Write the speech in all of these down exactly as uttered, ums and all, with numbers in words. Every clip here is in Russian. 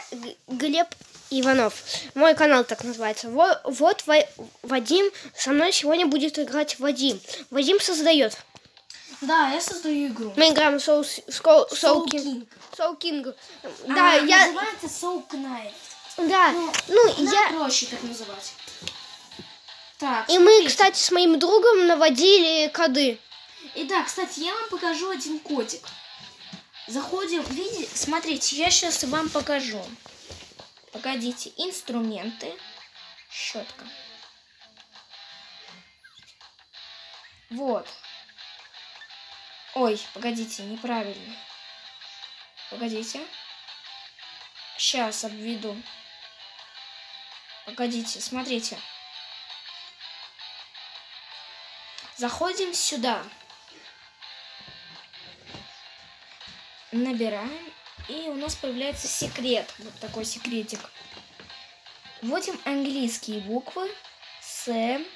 Г Глеб Иванов. Мой канал так называется. Вот, вот Вадим. Со мной сегодня будет играть Вадим. Вадим создает. Да, я создаю игру. Мы играем в Soul, Soul, Soul King. Soul King. Да, а, я... называется Soul Knife. Да, ну, ну я... проще так называть. Так, и смотрите. мы, кстати, с моим другом наводили коды. И да, кстати, я вам покажу один кодик. Заходим, видите, смотрите, я сейчас вам покажу. Погодите, инструменты, щетка. Вот. Ой, погодите, неправильно. Погодите. Сейчас обведу. Погодите, смотрите. Заходим сюда. Набираем. И у нас появляется секрет. Вот такой секретик. Вводим английские буквы. С,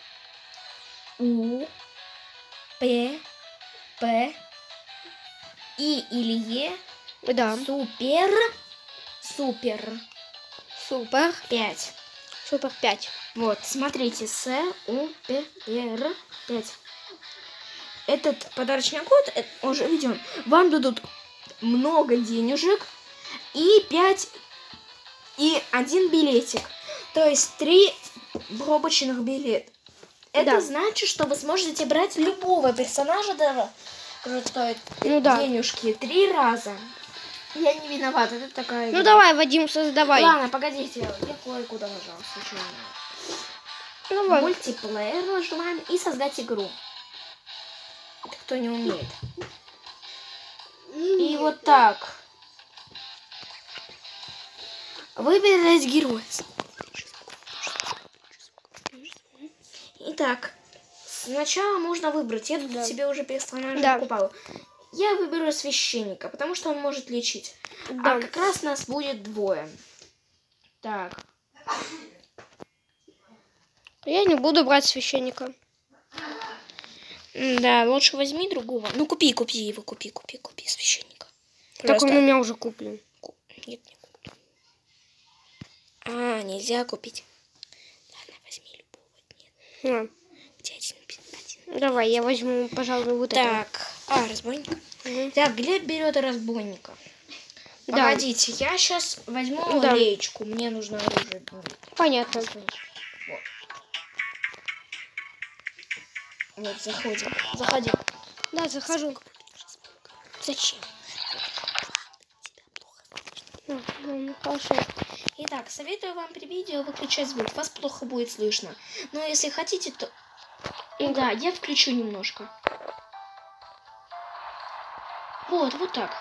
У, П, П, И или Е. Да. Супер. Супер. Супер. пять. Супер пять. Вот, смотрите. С, У, П, Р, пять. Этот подарочный код, уже видим, вам дадут много денежек и пять и один билетик. То есть три пробочных билета. Это да. значит, что вы сможете брать любого персонажа, который стоит ну, да. денежки три раза. Я не виновата, это такая игра. Ну давай, Вадим, создавай. Ладно, погодите, я кое-куда нажал случайно. Давай. Мультиплеер нажимаем и создать игру. Это кто не умеет. И вот так. Выбирать героя. Итак, сначала можно выбрать. Я тут да. себе уже персонажа да. покупала. Я выберу священника, потому что он может лечить. Да. А как раз нас будет двое. Так. Я не буду брать священника. Да, лучше возьми другого. Ну, купи, купи его, купи, купи, купи священника. Так Просто... он у меня уже куплен. Нет, не куплен. А, нельзя купить. Ладно, возьми любого. Нет. А. Где один, один? Давай, я возьму, пожалуй, вот это. Так, а, разбойника. Угу. Так, Глеб берет разбойника. Да. Погодите, я сейчас возьму да. леечку. Мне нужно оружие. Понятно. Вот. Вот, заходим. Заходи. Да, захожу. Зачем? Ну, ну, хорошо. Итак, советую вам при видео выключать звук. Вас плохо будет слышно. Но если хотите, то... И да, я включу немножко. Вот, вот так.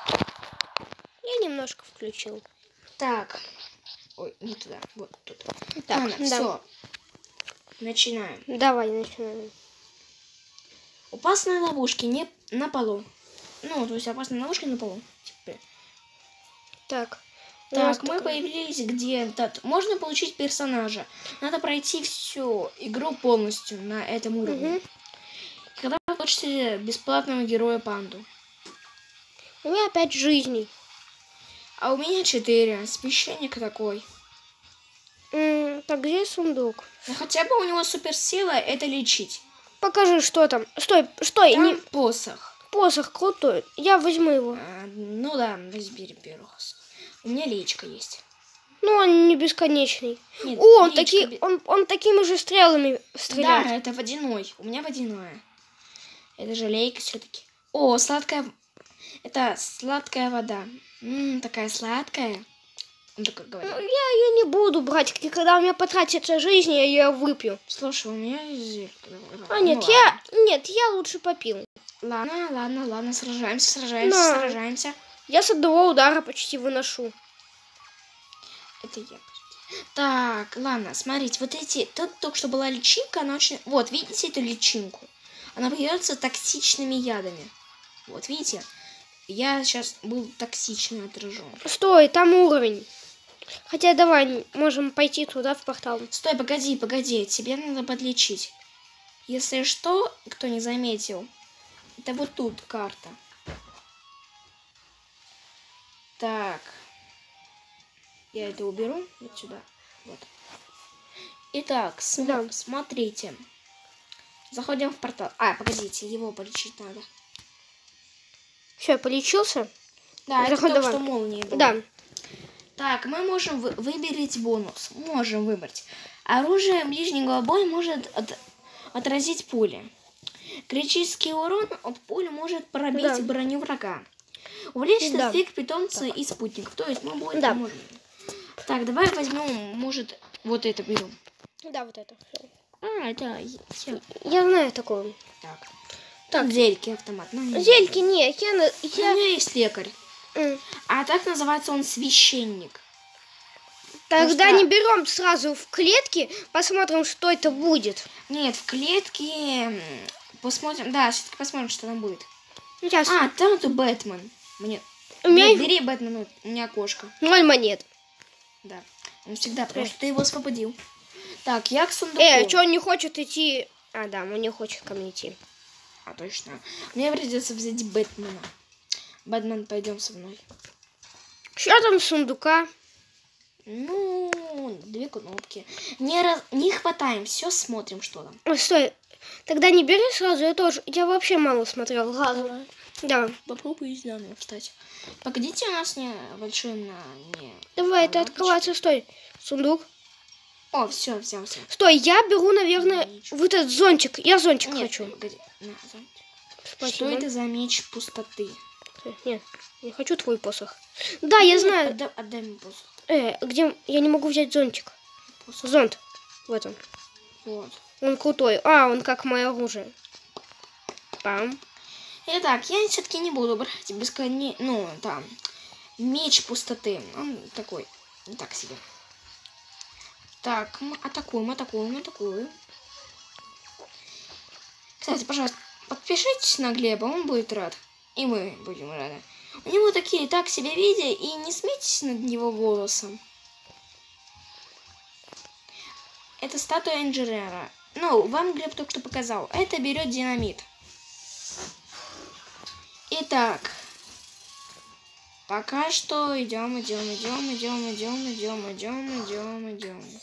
Я немножко включил. Так. Ой, не туда. Вот тут. Так, Ладно, да. все. Начинаем. Давай, начинаем. Опасные ловушки не на полу. Ну, то есть опасные ловушки на полу. Теперь. Так. Так, мы такой... появились где-то. Можно получить персонажа. Надо пройти всю игру полностью на этом уровне. Угу. И когда вы получите бесплатного героя панду. У меня пять жизней. А у меня четыре. Священник такой. М-м, так где сундук? Ну, хотя бы у него суперсила это лечить. Покажи, что там. Стой, стой. Там не... посох. Посох крутой. Я возьму его. А, ну да, возьми первый. У меня леечка есть. Ну, он не бесконечный. Нет, О, он, леечка... таки, он, он такими же стрелами стреляет. Да, это водяной. У меня водяное. Это же лейка все-таки. О, сладкая... Это сладкая вода. М-м, такая сладкая. Он такой говорит. Ну, я ее не буду брать. Когда у меня потратится жизнь, я ее выпью. Слушай, у меня есть... А, нет, ну, я... Нет, я лучше попил. Ладно, ладно, ладно. Сражаемся, сражаемся, Но... сражаемся. Я с одного удара почти выношу. Это я. Так, ладно, смотрите, вот эти... Тут только что была личинка, она очень... Вот, видите эту личинку? Она бьется токсичными ядами. Вот, видите? Я сейчас был токсично отражен. Стой, там уровень. Хотя давай, можем пойти туда, в портал. Стой, погоди, погоди. Тебе надо подлечить. Если что, кто не заметил, это вот тут карта. Так. Я это уберу вот сюда. Вот. Итак, см Да. смотрите. Заходим в портал. А, погодите, его полечить надо. Все, я полечился. Да, Заходи, это то, давай. что молнии было. Да. Так, мы можем вы выберить бонус. Можем выбрать. Оружие ближнего боя может от отразить пули. Критический урон от пули может пробить Да. броню врага. Увеличить Да. эффект питомца и спутников. То есть мы будем... Да. можем. Так, давай возьмем, может, вот это берем. Да, вот это. А, это... Я... Я знаю такое. Так. Так. Зельки автомат. Ну, Зельки, нет, я... на- У я... меня есть лекарь. М. А так называется он священник. Тогда что- не берем сразу в клетки, посмотрим, что это будет. Нет, в клетке... м, Посмотрим. Да, все-таки посмотрим, что там будет. Сейчас. А, там это Бэтмен. Мне... У меня Нет, их бери Бэтмена, у меня кошка. ноль монет. Да. Он всегда, потому что ты его освободил. Так, я к сундуку. Э, что он не хочет идти? А, да, он не хочет ко мне идти. А, точно. Мне придется взять Бэтмена. Бэтмен, пойдем со мной. Что там сундука? Ну, две кнопки. Не, раз... не хватаем, все смотрим, что там. Ой, стой. Тогда не бери сразу, я тоже. Я вообще мало смотрел. Ладно. Да. Попробуй заново встать. Погодите, у нас не большой на... Не... Давай, это лампочка. открывается. Стой. Сундук. О, все, взял, взял. Стой, я беру, наверное, Ничего. вот этот зонтик. Я зонтик Нет, хочу. погоди. На, зонтик. Спасибо. Что это за меч пустоты? Нет, не хочу твой посох. Да, я Нет, знаю. Отдай, отдай мне посох. Э, где... Я не могу взять зонтик. Посох. Зонт. В этом. Вот. Он крутой. А, он как мое оружие. Пам. Итак, я все-таки не буду брать бесконечно... Ну, там, меч пустоты. Он такой, не так себе. Так, мы атакуем, атакуем, атакуем. Кстати, пожалуйста, подпишитесь на Глеба, он будет рад. И мы будем рады. У него такие так себе видео, и не смейтесь над его голосом. Это статуя инженера. Ну, вам Глеб только что показал. Это берет динамит. Итак, пока что идем, идем, идем, идем, идем, идем, идем, идем, идем.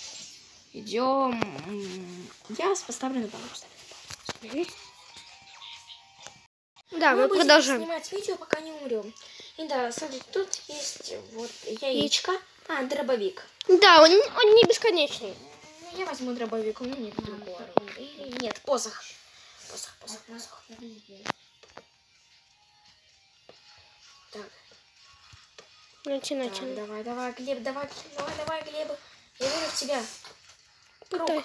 Идем. Я вас поставлю на паузу. Да, мы, Мы будем продолжаем. снимать видео, пока не умрем. И да, смотрите, тут есть вот яичко. А, дробовик. Да, он, он не бесконечный. Я возьму дробовик, у меня нет другого. Или нет, посох. Посох, посох, посох. Так. Начи, Так, начи. давай, давай, Глеб, давай, давай, давай, Глеб. Я верю в тебя. Пытай.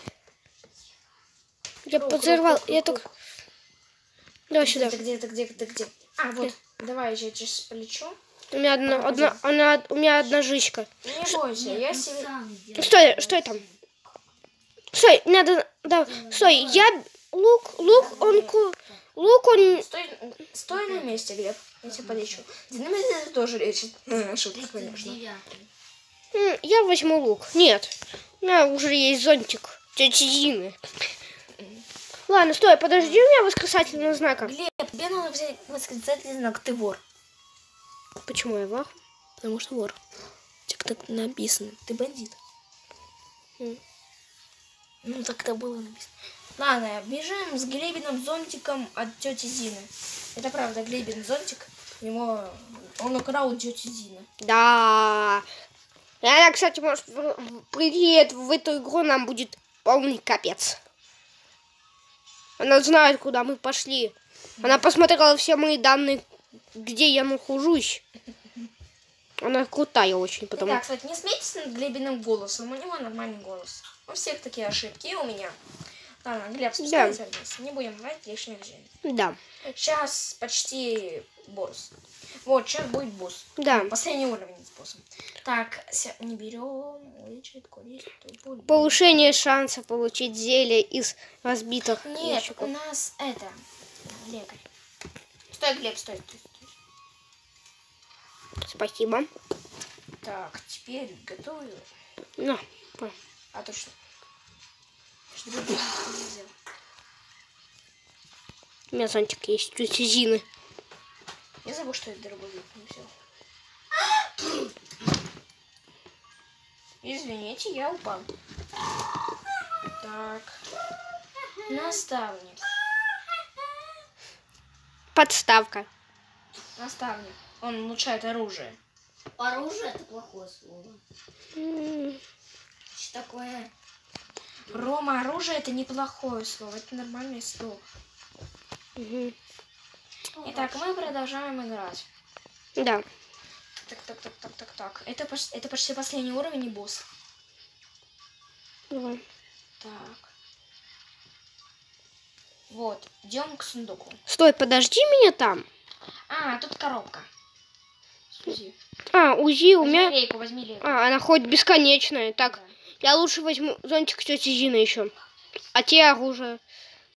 Я Круг, подзорвал. круг, Я круг, только... Давай сюда. Где-то, где-то, где-то, где? А, вот. Давай, я сейчас полечу. У меня одна, А, одна, она, у меня одна жичка. Не бойся, я себе... Стой, стой там. Стой, надо... Да, стой, я... Лук, лук, он... ку- Лук, он... Стой, стой на месте, Глеб. Я тебя полечу. Динамит это тоже лечит. Шутка, конечно. М, Я возьму лук. Нет, у меня уже есть зонтик тети Зины. Ладно, стой, подожди, у меня восклицательного знака. Глеб, тебе надо взять восклицательный знак. Ты вор. Почему я вор? Потому что вор. Тебе так написано. Ты бандит. М. Ну, так это было написано. Ладно, бежим с Глебиным зонтиком от тети Зины. Это правда, Глебин зонтик. Его... Он украл у тети Зины. Да. И она, кстати, может, в- в- придет в эту игру, нам будет полный капец. Она знает, куда мы пошли. Она посмотрела все мои данные, где я нахожусь. Она крутая очень, потому Да, кстати, не смейтесь над Глебиным голосом. У него нормальный голос. У всех такие ошибки, и у меня. Ладно, Глеб, спускайся вниз. Не будем брать лишних жизней. Да. Сейчас почти босс. Вот, сейчас будет босс. Да. Последний уровень с боссом. Так, ся- не берем. Лечит, количество, пуль. Повышение шанса получить зелье из разбитых Нет, ящиков. у нас это лекарь. Стой, Глеб, стой, стой, стой. Спасибо. Так, теперь готовы. На. А точно. Что другое не взял. У меня зонтик есть у тети Зины. Я забыл, что это дробовик не взял. Извините, я упал. Так. Наставник. Подставка. Наставник. Он улучшает оружие. Оружие это плохое слово. М, Что такое? Рома, оружие это неплохое слово, это нормальное слово. мгм. Итак, мы продолжаем играть. Да. Так, так, так, так, так, так. Это, поч- это почти последний уровень и босс. Давай. Так. Вот, идем к сундуку. Стой, подожди меня там. А, тут коробка. Сузи. А, УЗИ у Возьми меня... лейку, возьми лейку. А, она хоть бесконечная. Так, Да. я лучше возьму зонтик тети Зины еще. А те оружие.